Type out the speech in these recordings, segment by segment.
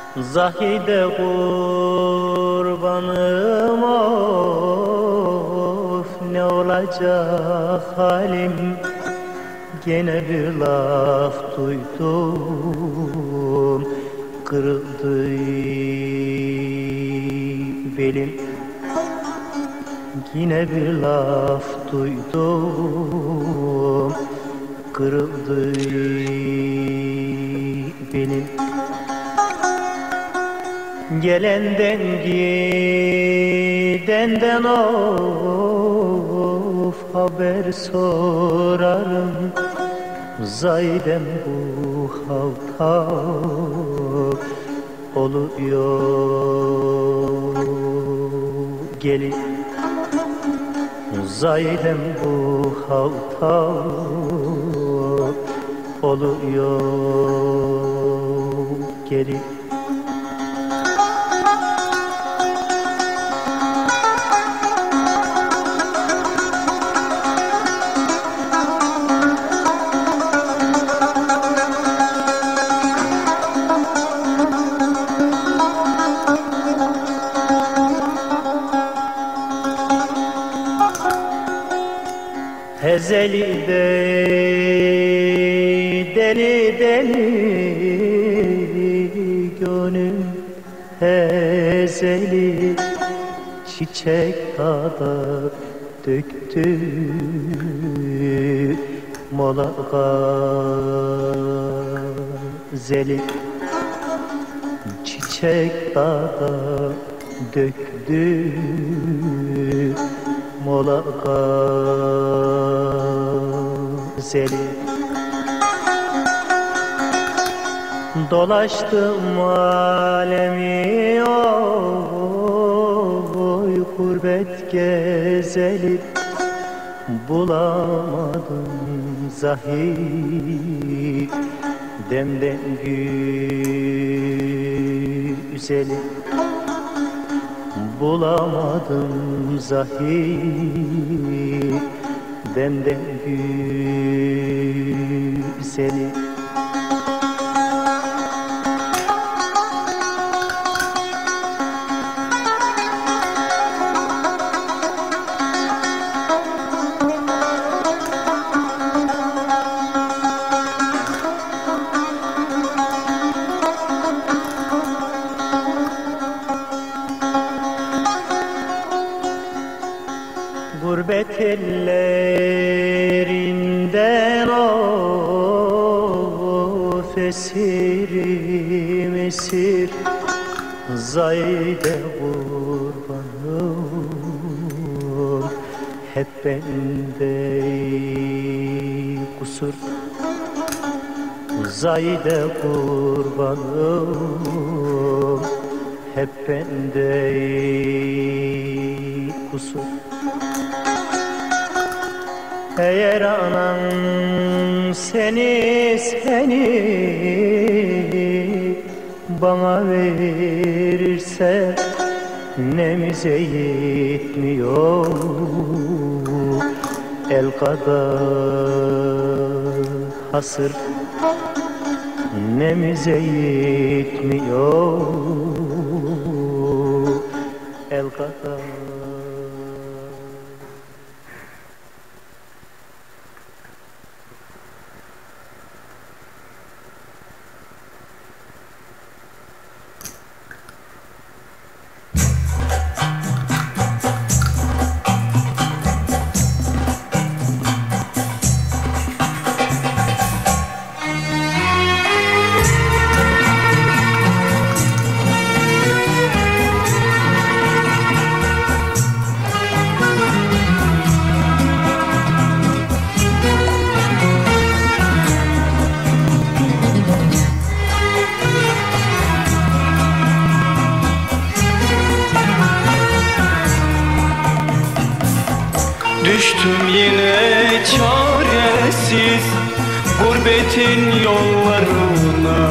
Zahide kurbanım of, ne olacak halim? Gene bir laf duydum, kırıldı belim. Yine bir laf duydum, kırıldı belim. Gelenden gidenden of, haber sorarım. Zaydem bu halta oluyor gelin. Zaydem bu halta oluyor gelin. Hezeli de deli deli gönlüm hezeli, çiçek dağda döktü mola gazeli. Çiçek dağda döktü mola gazeli. Dolaştım alemi oy, gurbet gezeli, bulamadım zahir demden güzeli. Bulamadım zahir demden güzeli. Gurbet ellerinden of, esirim esir. Zahide kurbanım, hep bende kusur. Zahide kurbanım, hep bende kusur. Eğer anan seni bana verirse, nemize yetmiyor el kadar hasır. Nemize yetmiyor el kadar. Düştüm yine çaresiz gurbetin yollarına.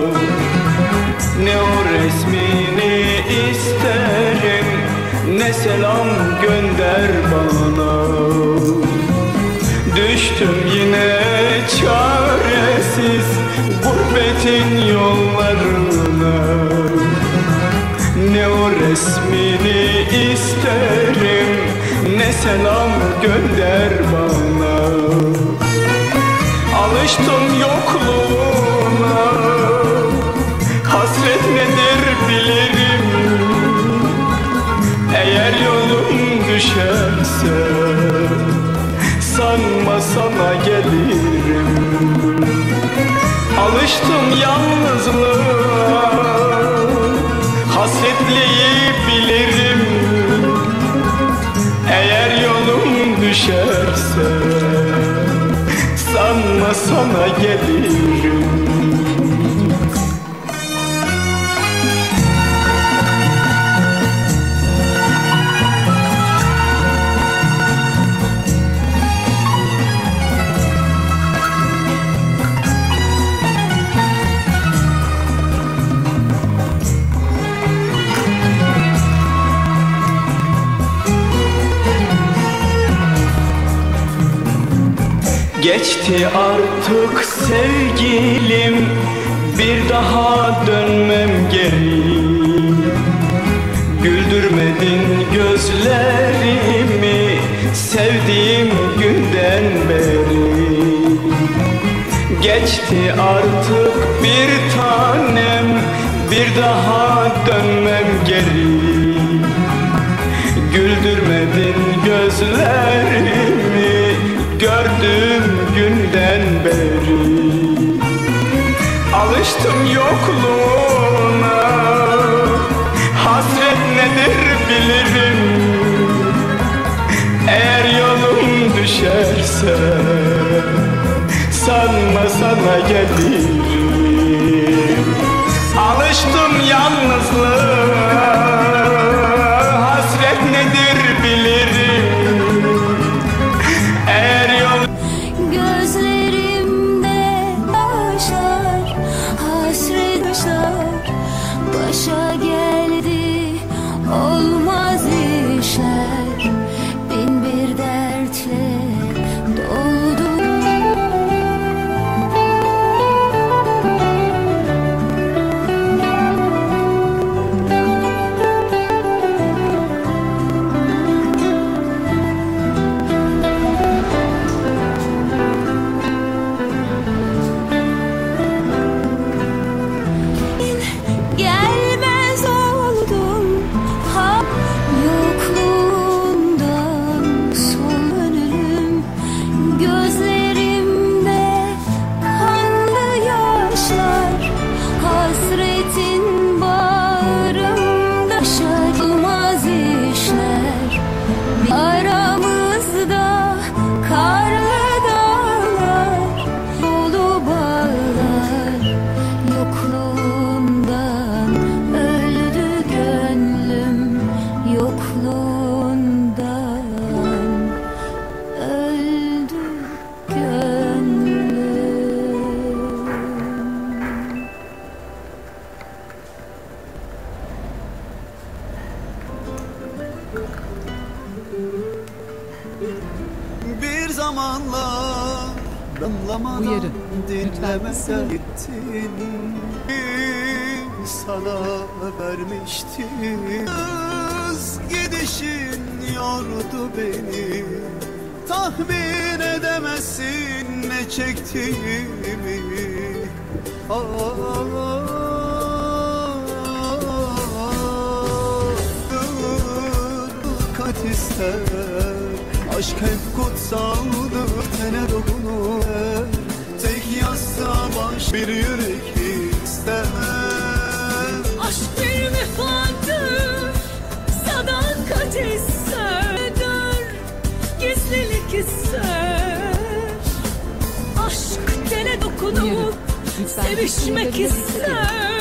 Ne o resmini isterim, ne selam gönder bana. Düştüm yine çaresiz gurbetin yollarına. resmini isterim, ne selam gönder bana. Alıştım yokluğuna, hasret nedir bilirim. Eğer yolum düşerse sanma sana gelirim. Alıştım yalnızlığa, hasretliği bilirim. Eğer yolum düşerse sanma sana gelirim. Geçti artık sevgilim, bir daha dönmem geri. Güldürmedin gözlerimi sevdiğim günden beri. Geçti artık bir tanem, bir daha dönmem geri. Güldürmedin gözlerimi gördüğüm günden beri. Alıştım yokluğuna, hasret nedir bilirim. Eğer yolum düşerse sanma sana gelirim. Alıştım yalnızlığa, hasret nedir bilirim. Gözlerimde yaşlar, hasret yaşlar. Başa geldi olmaz işler, bin bir dertle doldu. Gelmez oldum ha yokluğundan son ölüm. Gözlerimde kanlı yaşlar, hasretin bağrımda yaşanmaz işler. Aramızda karlı dağlar, dolu bağlar, yokluğundan öldü gönlüm, yokluğundan öldü gönlüm. Bir zamanlar anlamadan Uyarı. dinlemeden gittin. Sana vermiştim. Kız gidişin yordu beni. Tahmin edemezsin ne çektiğimi. Kat ister, aşk hep kutsaldır, tene dokunur. Tek yastığa baş bir yürek ister. Aşk bir vefadır, sadakat ister, gizlilik ister. Aşk tene dokunup sevişmek ister.